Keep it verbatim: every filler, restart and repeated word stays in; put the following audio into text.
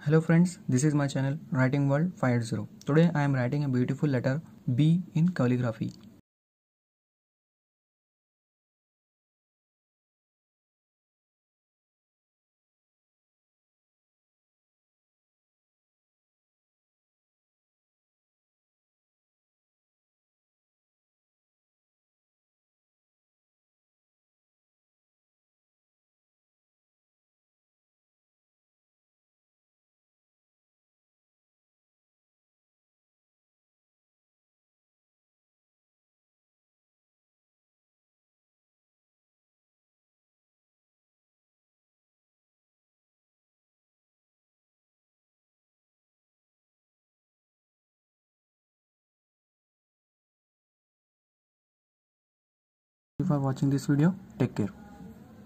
Hello friends, this is my channel Writing World five eighty. Today I am writing a beautiful letter B in calligraphy. Thank you for watching this video. Take care.